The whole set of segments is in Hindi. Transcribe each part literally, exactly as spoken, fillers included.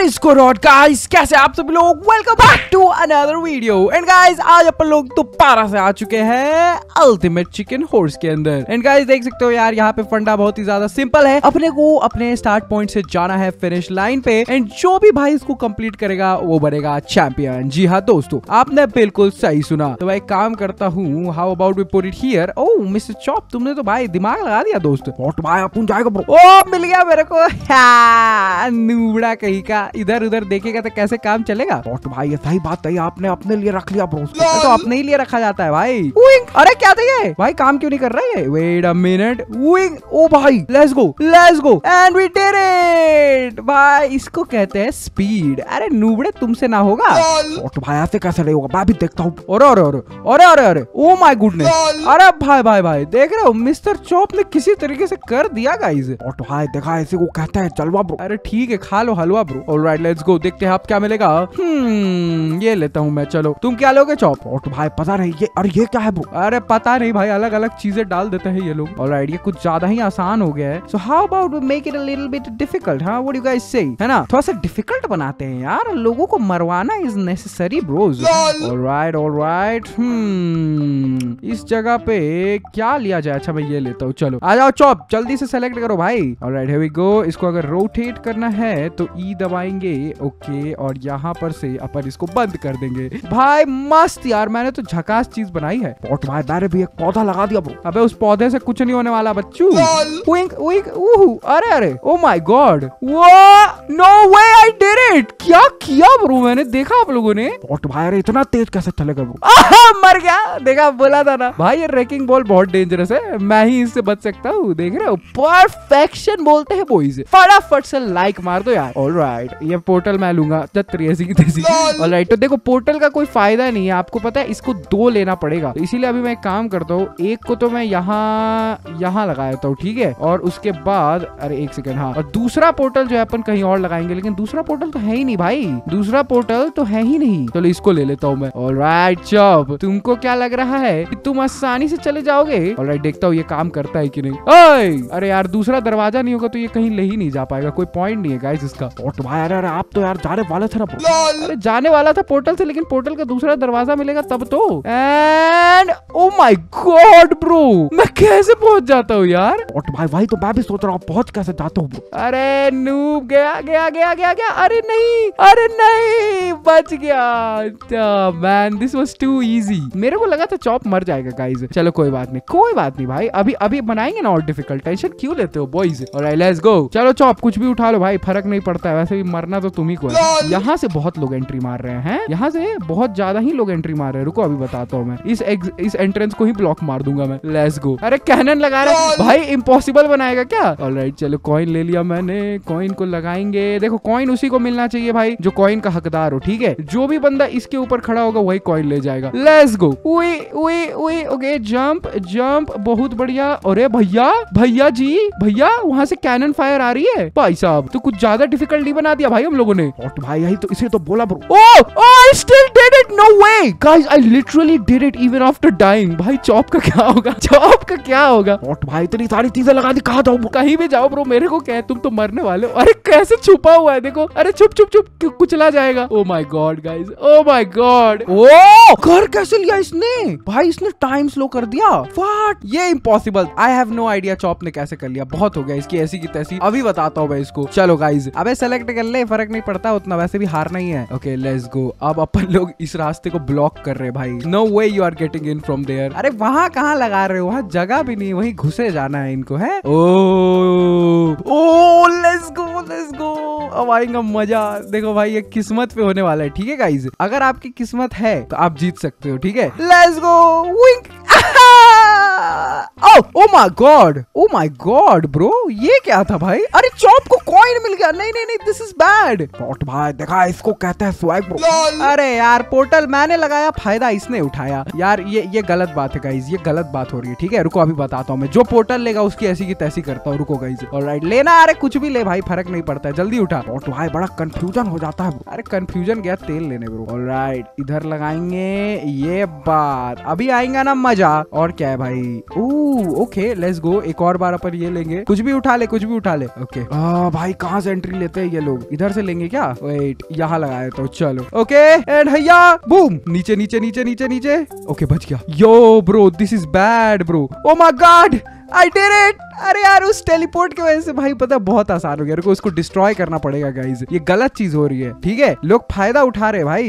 इज कोरोड गाइस, कैसे आप सभी लोग। Welcome back to another video. And guys आज अपन लोग दोबारा से आ चुके हैं अल्टीमेट चिकन हॉर्स के अंदर। एंड गाइस देख सकते हो यार, यहाँ पे फंडा बहुत ही ज्यादा सिंपल है। अपने को अपने स्टार्ट पॉइंट से जाना है फिनिश लाइन पे, एंड जो भी भाई इसको कंप्लीट करेगा वो बनेगा चैंपियन। जी हाँ दोस्तों, आपने बिल्कुल सही सुना। तो भाई काम करता हूँ, how about we put it here. Oh mister Chop, तुमने तो भाई दिमाग लगा दिया दोस्त। और भाई अपन जाएगा ब्रो। ओ मिल गया मेरे को। नूबड़ा कहीं का, इधर उधर देखेगा तो कैसे काम चलेगा। और भाई ये सही बात है, आपने अपने लिए रख लिया ब्रो। तो अपने ही लिए रखा जाता है भाई। विंग, अरे क्या था ये भाई, काम क्यों नहीं कर रहा है। Wait a minute, Wing. Oh भाई let's go let's go and we did it. भाई इसको कहते हैं स्पीड। अरे नूबड़े तुमसे ना होगा। और भाई ऐसे कैसे नहीं होगा, मैं भी देखता हूँ। अरे अरे अरे अरे अरे अरे ओ माय गुडनेस। अरे भाई भाई भाई देख रहे हो, मिस्टर चॉप ने किसी तरीके से कर दिया गाइस। और भाई देखा, ऐसे को कहते हैं जलवा ब्रो। अरे ठीक है, खा लो हलवा ब्रो। ऑलराइट लेट्स गो, देखते हैं आप क्या मिलेगा। हम्म ये लेता हूँ मैं। चलो तुम क्या लोगे चॉप। और भाई पता नहीं ये, अरे ये क्या है ब्रो। अरे पता नहीं भाई, अलग अलग चीजें डाल देते हैं ये लोग। ऑलराइट ये कुछ ज्यादा ही आसान हो गया है। So how about we make it a little bit difficult. हाँ what do you guys say, है ना, थोड़ा सा डिफिकल्ट बनाते हैं यार। लोगों को मरवाना is necessary bros. Alright alright hmm इस जगह पे क्या लिया जाए। अच्छा मैं ये लेता हूँ। चलो आ जाओ चॉप, जल्दी से सेलेक्ट करो भाई। Alright here we go. इसको अगर रोटेट करना है तो ई दबाएंगे। ओके, और यहाँ पर से अपन इसको बंद कर देंगे। भाई मस्त यार, मैंने तो झकास चीज बनाई है। और भाई मैंने भी एक पौधा लगा दिया ब्रो। अबे उस पौधे से कुछ नहीं होने वाला बच्चू। विंग विंग उहु, अरे अरे oh my god, no way I did it. क्या किया ब्रो मैंने, देखा आप लोगों ने। और भाई अरे इतना तेज कैसे चलेगा ब्रो। मर गया, देखा बोला था ना भाई, ये रेकिंग बॉल बहुत डेंजरस है। मैं ही इससे बच सकता हूँ, देख रहे हो। परफेक्शन बोलते हैं बॉयज। फटाफट से लाइक मार दो यार। ऑलराइट ये पोर्टल मैं लूंगा चतरी ऐसी की तैसी। ऑलराइट तो देखो, पोर्टल का कोई फायदा नहीं है, आपको पता है। इसको दो लेना पड़ेगा, तो इसीलिए अभी मैं एक काम करता हूँ। एक को तो मैं यहाँ यहाँ लगा देता हूँ, ठीक है। और उसके बाद अरे एक सेकंड, हाँ, और दूसरा पोर्टल जो है अपन कहीं और लगाएंगे। लेकिन दूसरा पोर्टल तो है ही नहीं भाई, दूसरा पोर्टल तो है ही नहीं। चलो इसको ले लेता हूँ मैं। ऑलराइट चॉप, तुमको क्या लग रहा है कि तुम आसानी से चले जाओगे। ऑलराइट देखता हूँ ये काम करता है कि नहीं। ओए अरे यार, दूसरा दरवाजा नहीं होगा तो ये कहीं ले ही नहीं जा पाएगा, कोई पॉइंट नहीं है गाइस इसका। और भाई अरे अरे आप तो यार जाने वाले थे ना। अरे जाने वाला था पोर्टल से, लेकिन पोर्टल का दूसरा दरवाजा मिलेगा तब तो। And oh my god bro, मैं कैसे पहुंच जाता हूँ यार। और भाई भाई तो मैं भी सोच रहा हूँ पहुंच कैसे जाता हूँ। अरे नूब, गया गया गया गया गया। अरे नहीं अरे नहीं, बच गया man, this was too easy. मेरे को लगा था चॉप मर जाएगा गाइस। चलो कोई बात नहीं कोई बात नहीं भाई, अभी अभी बनाएंगे ना और डिफिकल्ट। टेंशन क्यों लेते हो बॉयज। ऑलराइट लेट्स गो। चलो चॉप कुछ भी उठा लो भाई, फर्क नहीं पड़ता है, वैसे भी मरना तो तुम ही को है। यहाँ से बहुत लोग एंट्री मार रहे हैं, यहाँ से बहुत ज्यादा ही लोग एंट्री मार रहे हैं। रुको अभी बताता हूँ मैं, इस इस एंट्रेंस को ही ब्लॉक मार दूंगा मैं। Let's go. अरे कैनन लगा रहा है भाई, इम्पॉसिबल बनाएगा क्या। ऑलराइट चलो कॉइन ले लिया मैंने, कॉइन को लगाएंगे। देखो कॉइन उसी को मिलना चाहिए भाई जो कॉइन का हकदार हो, ठीक है। जो भी बंदा इसके ऊपर खड़ा होगा वही कॉइन ले जाएगा। Let's go. उई उई उई ओके, जंप जंप, बहुत बढ़िया। अरे भैया भैया जी भैया, वहाँ से कैनन फायर आ रही है भाई साहब। तो कुछ ज्यादा डिफिकल्ट नहीं बना दिया भाई हम लोगों ने। और भाई यही तो इसे तो बोला bro. Oh I still did it, no way guys, I literally did it even after dying. भाई चॉप का क्या होगा, चॉप का क्या होगा। और भाई इतनी सारी चीजें लगा दी, कहाँ जाऊँ। कहीं भी जाओ ब्रो, मेरे को क्या है, तुम तो मरने वाले हो। अरे कैसे छुपा हुआ है देखो। अरे छुप छुप छुप, कुचला जाएगा। Oh my god guys, oh my god. ओ घर कैसे लिया इसने भाई, इसने टाइम स्लो कर दिया। व्हाट, ये impossible. I have no idea Chop ने कैसे कर लिया। बहुत हो गया इसकी ऐसी की तैसी, अभी बताता हूँ मैं इसको। चलो गाइस अबे सेलेक्ट कर ले, फर्क नहीं पड़ता उतना, वैसे भी हारना ही है। Okay let's go. अब अपन लोग इस रास्ते को ब्लॉक कर रहे हैं भाई। No way you are getting in from there. अरे वहां कहाँ लगा रहे हो, वहां जगह भी नहीं, वहीं घुसे जाना है इनको, है। ओ ओ लेट्स गो लेट्स गो, अब आएगा मजा। देखो भाई ये किस्मत पे होने वाला है, ठीक है गाइस। अगर आपकी किस्मत है तो आप जीत सकते हो, ठीक है। Let's go. Wing, oh my god oh my god bro, ये क्या था भाई। अरे चॉप को कॉइन मिल गया। नहीं नहीं नहीं, दिस इज बैड। पॉट भाई देखा, इसको कहते हैं स्वैग ब्रो। अरे यार पोर्टल मैंने लगाया, फायदा इसने उठाया यार। ये ये गलत बात है गाइस, ये गलत बात हो रही है, ठीक है। रुको अभी बताता हूँ मैं, जो पोर्टल लेगा उसकी ऐसी की तैसी करता हूँ। रुको गाइस। ऑलराइट लेना, अरे कुछ भी ले भाई, फर्क नहीं पड़ता है, जल्दी उठा। पॉट भाई बड़ा कंफ्यूजन हो जाता है। अरे कंफ्यूजन गया तेल लेने ब्रो। ऑलराइट इधर लगाएंगे, ये बात अभी आएगा ना मजा। और क्या है भाई, भाई। ओह ओके लेट्स गो, एक और बार अपन ये लेंगे। कुछ भी उठा ले, कुछ भी उठा ले। ओके आ, भाई कहाँ से एंट्री लेते हैं ये लोग? इधर से लेंगे क्या? वेट, यहाँ लगाए तो चलो। ओके एंड हैया बूम, नीचे नीचे नीचे नीचे नीचे। ओके बच गया। Yo bro this is bad bro. Oh my god I did it. अरे यार उस टेलीपोर्ट की वजह से भाई पता बहुत आसान हो गया। को उसको डिस्ट्रॉय करना पड़ेगा गाइस, ये गलत चीज हो रही है। ठीक है लोग फायदा उठा रहे भाई।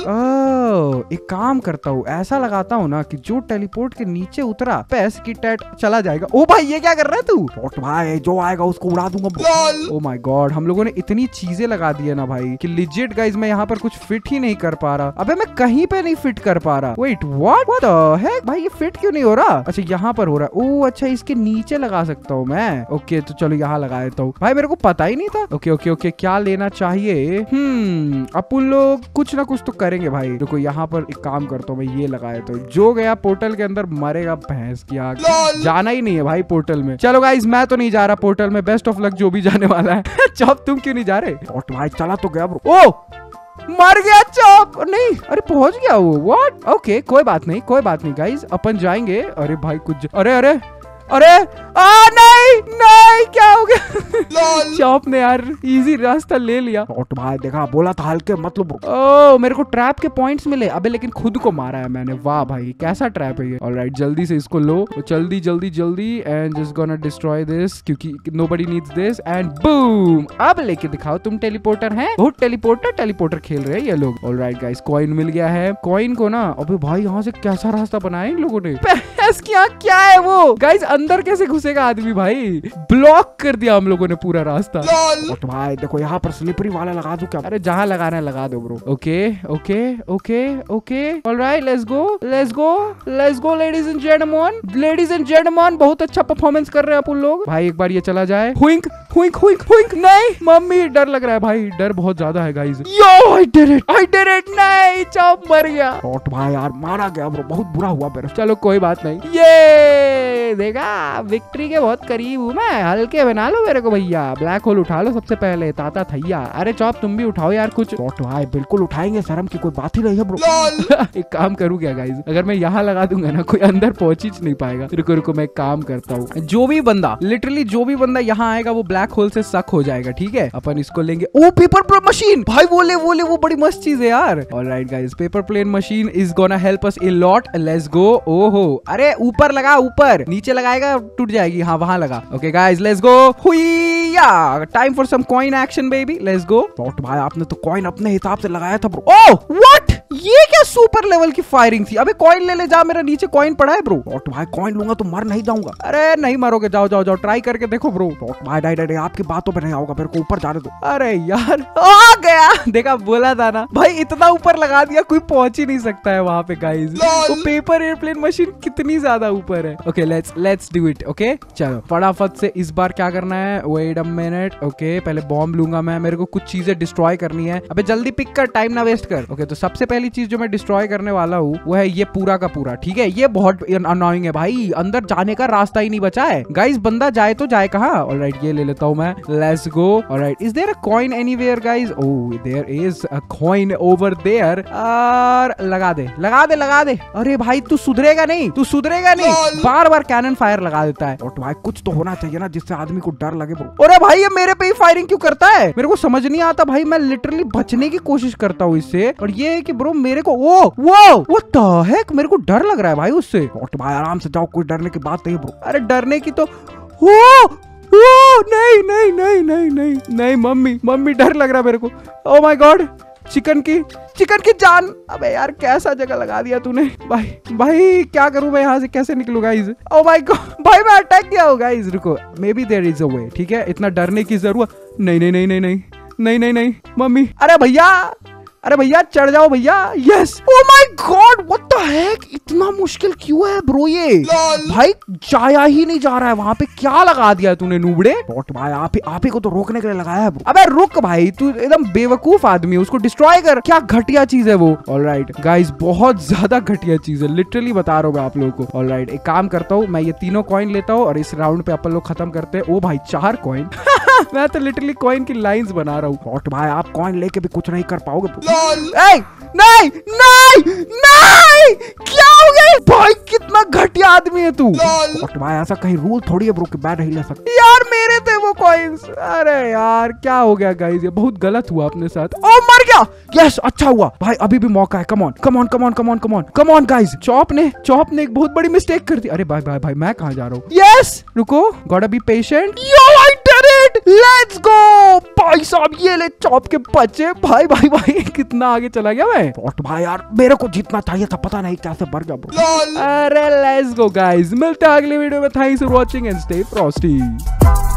ओह एक काम करता हूँ, ऐसा लगाता हूँ ना कि जो टेलीपोर्ट के नीचे उतरा पैस की टैट चला जाएगा। ओ भाई ये क्या कर रहा है तू? भाई जो आएगा उसको उड़ा दूंगा। ओ माय गॉड हम लोगों ने इतनी चीजें लगा दी है ना भाई कि लिजिट गाइस मैं यहाँ पर कुछ फिट ही नहीं कर पा रहा। अबे मैं कहीं पे नहीं फिट कर पा रहा। वेट व्हाट द हेक भाई ये फिट क्यों नहीं हो रहा? अच्छा यहाँ पर हो रहा है। ओ अच्छा इसके नीचे लगा सकता हूँ मैं। ओके तो चलो यहाँ लगा देता हूँ। भाई मेरे को पता ही नहीं था। ओके ओके ओके क्या लेना चाहिए? हम्म अपन लोग कुछ ना कुछ तो करेंगे भाई। देखो यहाँ पर एक काम करता हूँ मैं, ये लगा देता हूँ। जो गया पोर्टल के अंदर मरेगा भैंस की आग। जाना ही नहीं है भाई पोर्टल में। चलो गाइस मैं तो नहीं जा रहा पोर्टल में। बेस्ट ऑफ लक जो भी जाने वाला है। चॉप तुम क्यों नहीं जा रहे? भाई चला तो गया ब्रो। ओ मर गया चॉप। नहीं अरे पहुंच गया वो। व्हाट? ओके कोई बात नहीं कोई बात नहीं गाइस अपन जाएंगे। अरे भाई कुछ अरे अरे अरे आ नहीं नहीं क्या हो गया? चॉप ने यार इजी रास्ता ले लिया। भाई देखा बोला था हल्के मतलब। ओ मेरे को ट्रैप के पॉइंट्स मिले। अबे लेकिन खुद को मारा है मैंने। वाह भाई कैसा ट्रैप है ये। ऑलराइट जल्दी से इसको लो, जल्दी जल्दी जल्दी and just gonna destroy this क्योंकि nobody needs this and boom. अब लेके दिखाओ तुम टेलीपोर्टर हैं। बहुत टेलीपोर्टर टेलीपोर्टर खेल रहे हैं ये लोग। ऑलराइट गाइस कॉइन मिल गया है। कॉइन को ना अबे भाई यहाँ से कैसा रास्ता बनाया इन लोगों ने। क्या है वो गाइस? अंदर कैसे घुसेगा आदमी भाई? ब्लॉक कर दिया हम लोगों ने पूरा रास्ता। तो भाई देखो यहाँ पर स्लिपरी वाला लगा दूं क्या? अरे जहाँ लगाना है लगा दो bro. Okay okay okay okay alright let's go let's go let's go ladies and gentleman ladies and gentleman. बहुत अच्छा परफॉर्मेंस कर रहे हैं अपन लोग भाई। एक बार ये चला जाए। हुइंक हुइंक हुइंक हुइंक। नहीं मम्मी डर लग रहा है भाई, डर बहुत ज्यादा है guys. Yo I did it I did it. नहीं चॉप मर गया। भाई यार मारा गया ब्रो, बहुत बुरा हुआ मेरा। चलो कोई बात नहीं। ये देखा विक्ट्री के बहुत करीब हूँ मैं। हल्के बना लो मेरे को भैया। ब्लैक होल उठा लो सबसे पहले ताता थैया। अरे चॉप तुम भी उठाओ यार कुछ। भाई बिल्कुल उठाएंगे, शर्म की कोई बात ही नहीं है ब्रो। एक काम करूँ क्या गाइस, अगर मैं यहाँ लगा दूंगा ना कोई अंदर पहुंच ही नहीं पाएगा। रुको रुको मैं एक काम करता हूँ। जो भी बंदा लिटरली जो भी बंदा यहाँ आएगा वो ब्लैक होल से सक हो जाएगा। ठीक है अपन इसको लेंगे। ओ पेपर प्लेन मशीन भाई वो ले वो ले वो बड़ी मस्त चीज है यार। Alright guys paper plane machine is gonna help us a lot. Let's go. ओहो अरे ऊपर लगा, ऊपर नीचे लगाएगा टूट जाएगी। हाँ वहां लगा। Okay guys let's go. हुईया time for some coin action baby. Let's go. भाई आपने तो कॉइन अपने हिसाब से लगाया था ब्रो। ओह व्हाट ये क्या सुपर लेवल की फायरिंग थी। अबे कॉइन ले ले जा, मेरा नीचे कॉइन पड़ा है ब्रो। भाई कॉइन लूंगा तो मर नहीं जाऊंगा। अरे नहीं मरोगे, जाओ जाओ जाओ ट्राई करके देखो ब्रो। भाई डाई डाई आपकी बातों पे नहीं आऊंगा, मेरे को ऊपर जाने दो। अरे यार आ गया। देखा बोला था ना भाई, इतना ऊपर लगा दिया कोई पहुंच ही नहीं सकता है वहां पे गाइस। वो पेपर एयरप्लेन मशीन कितनी ज्यादा ऊपर है। Okay let's let's do it. Okay चलो फटाफट से इस बार क्या करना है। Wait a minute. ओके पहले बॉम्ब लूंगा मैं, मेरे को कुछ चीजें डिस्ट्रॉय करनी है। अबे जल्दी पिक कर, टाइम ना वेस्ट कर। ओके तो सबसे पहली चीज जो मैं डिस्ट्रॉय करने वाला हूँ वो है ये पूरा का पूरा। ठीक है ये बहुत अनोइंग है भाई, अंदर जाने का रास्ता ही नहीं बचा है गाइस। बंदा जाए तो जाए कहाँ। ऑलराइट ये ले लेता हूँ मैं। Let's go. Alright is there a coin anywhere guys? Oh there is a coin over there. और लगा दे लगा दे लगा दे। अरे भाई तू सुधरेगा नहीं, तू सुधरेगा नहीं, बार बार कैनन फायर लगा देता है। और भाई कुछ तो होना चाहिए ना जिससे आदमी को डर लगे ब्रो। अरे भाई ये मेरे पे ही फायरिंग क्यों करता है, मेरे को समझ नहीं आता भाई। मैं लिटरली बचने की कोशिश करता हूँ इससे, और ये है कि ब्रो मेरे को वो वो वो तो है मेरे को डर लग रहा है भाई उससे। और भाई आराम से जाओ, कोई डरने की बात नहीं ब्रो। अरे डरने की तो वो वो नहीं नहीं नहीं नहीं नहीं नहीं मम्मी मम्मी डर लग रहा है मेरे को। ओ माय गॉड चिकन की चिकन की जान। अबे यार कैसा जगह लगा दिया तूने भाई। भाई क्या करूं मैं, यहाँ से कैसे निकलूं गाइस। ओ माय गॉड भाई मैं अटैक किया हूँ गाइस। रुको maybe there is a way. ठीक है इतना डरने की जरूरत नहीं नहीं नहीं नहीं नहीं नहीं नहीं नहीं मम्मी। अरे भैया अरे भैया चढ़ जाओ भैया। Yes oh my god what the heck, इतना मुश्किल क्यों है ब्रो ये। भाई जाया ही नहीं जा रहा है वहां पे, क्या लगा दिया तूने नूबड़े। भाई आप ही आप ही को तो रोकने के लिए लगाया है। अबे रुक भाई तू एकदम बेवकूफ आदमी है, उसको डिस्ट्रॉय कर। क्या घटिया चीज है वो। ऑलराइट गाइस बहुत ज्यादा घटिया चीज है, लिटरली बता रहा हूँ मैं आप लोगों को। ऑलराइट एक काम करता हूँ मैं, ये तीनों कॉइन लेता हूँ और इस राउंड पे अपन लोग खत्म करते हैं। ओ भाई चार कॉइन मैं तो लिटरली कॉइन की लाइंस बना रहा हूँ। भाई आप कॉइन लेके भी कुछ नहीं कर पाओगे। नहीं नहीं नहीं नहीं, क्या हो गया भाई? कितना घटिया आदमी है तू। भाई ऐसा कहीं रूल थोड़ी है ब्रो कि बैट नहीं ले सकते यार। मेरे थे वो कॉइंस। अरे यार क्या हो गया गाइस, ये बहुत गलत हुआ अपने साथ। ओ मर गया। यस अच्छा हुआ भाई, अभी भी मौका है। Come on come on come on come on come on come on guys. Chop ने चॉप ने एक बहुत बड़ी मिस्टेक कर दी। अरे भाई भाई भाई मैं कहाँ जा रहा हूँ? यस रुको, gotta be patient. Yo I did it, let's go भाई साहब। ये ले चॉप के बच्चे। भाई भाई भाई कितना आगे चला गया मैं। भाई यार मेरे को जीतना चाहिए था, पता नहीं कैसे मर गया ब्रो। अरे लेट्स गो गाइस, मिलते हैं अगले वीडियो में। Thanks for watching and stay Frosty.